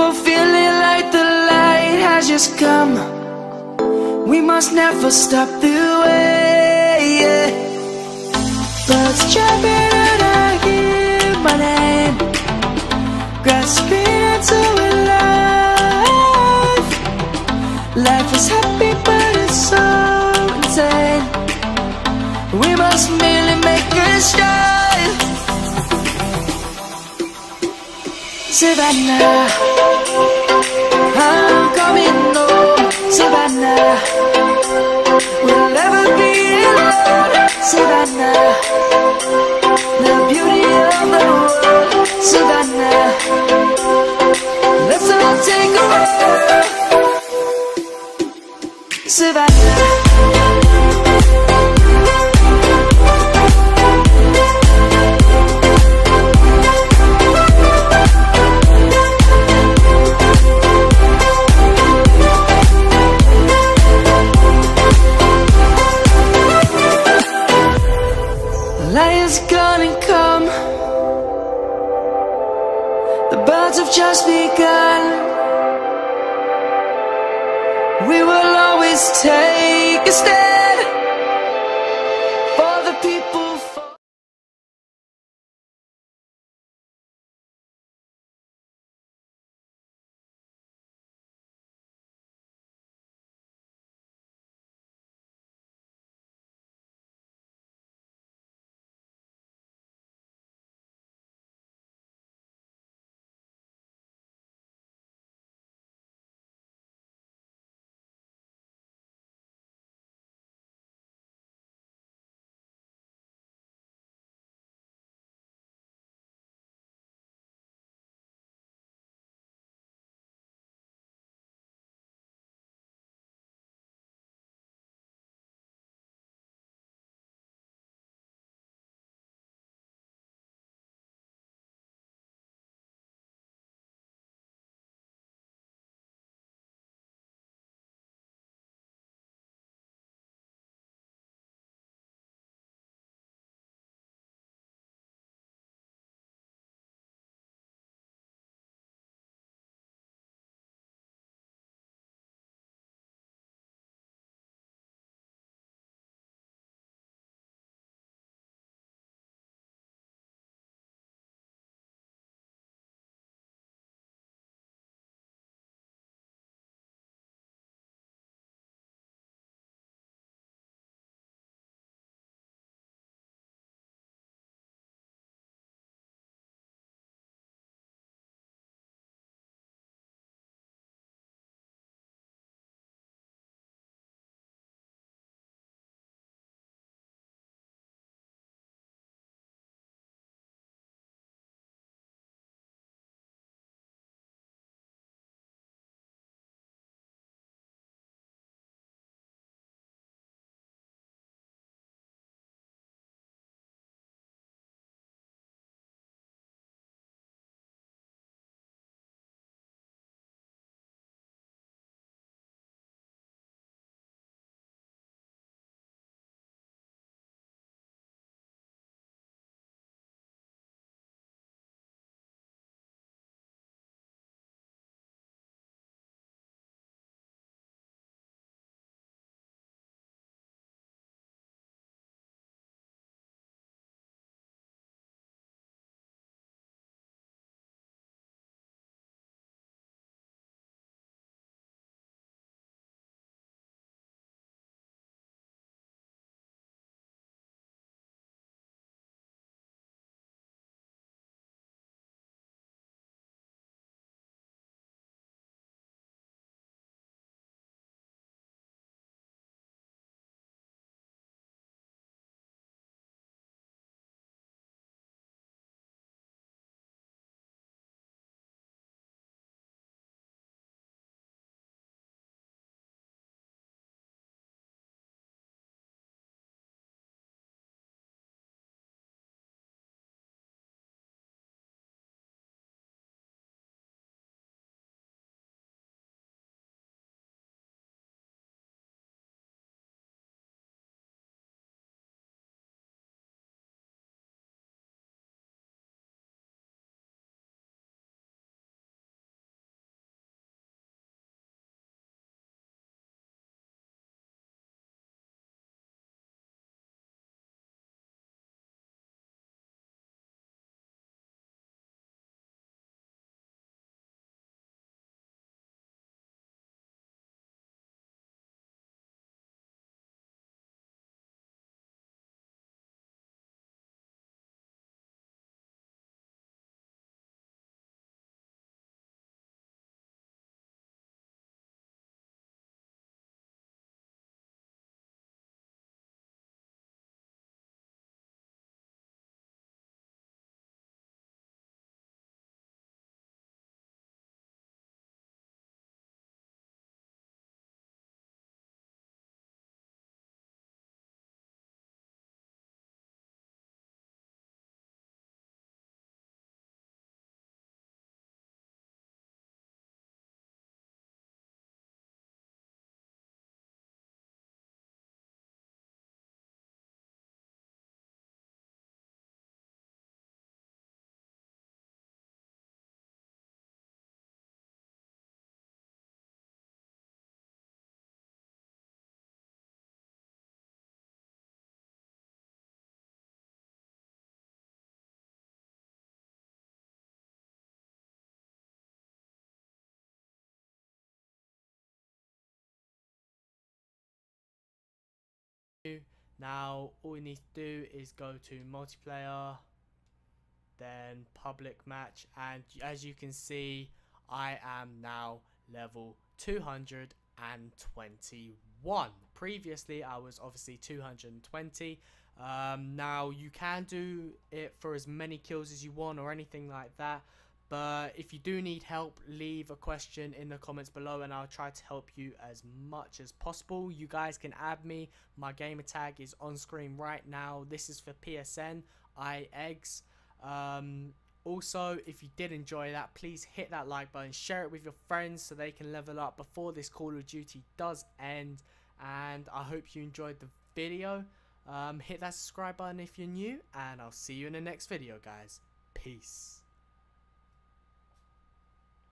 for feeling like the light has just come. We must never stop the way, yeah. Birds jumping and I hear my name, grasping into a life. Life is happy but it's so insane. We must merely make a start. Savannah, I'm coming home. Savannah, we'll never be alone. Savannah, the beauty of the world. Savannah, let's all take a walk. Savannah. Lion's gonna come. The birds have just begun. We will always take a stand for the people. Now all you need to do is go to multiplayer, then public match, and as you can see, I am now level 221. Previously I was obviously 220. Now you can do it for as many kills as you want or anything like that, but if you do need help, leave a question in the comments below and I'll try to help you as much as possible. You guys can add me. My gamer tag is on screen right now. This is for PSN IEGS. Also, if you did enjoy that, please hit that like button, share it with your friends so they can level up before this Call of Duty does end, and I hope you enjoyed the video. Hit that subscribe button if you're new, and I'll see you in the next video, guys. Peace.